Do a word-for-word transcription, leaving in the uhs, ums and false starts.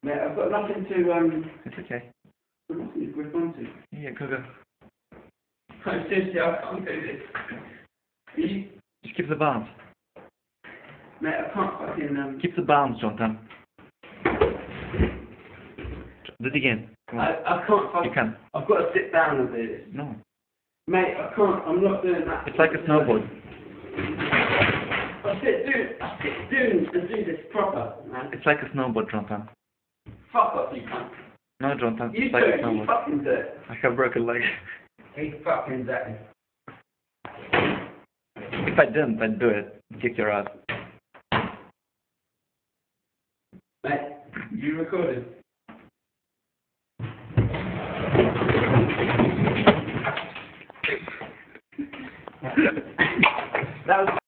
Mate, I've got nothing to, um... It's okay. I've got nothing to grip onto. Yeah, go go. No, seriously, I can't do this. You... Just keep the balance. Mate, I can't fucking, um... Keep the balance, Jonathan. Do it again. Come on. I, I can't fucking... You can. I've got to sit down and do this. No. Mate, I can't, I'm not doing that. It's like a snowboard. I sit doing, I sit doing and do this proper, man. It's like a snowboard, Jonathan. Fuck off, you cunt. No, Jonathan. You It's like do a it, you snowboard. fucking do it. I have broken leg. He fucking does it. If I didn't, I'd do it. Kick your ass. Mate, you recorded? That was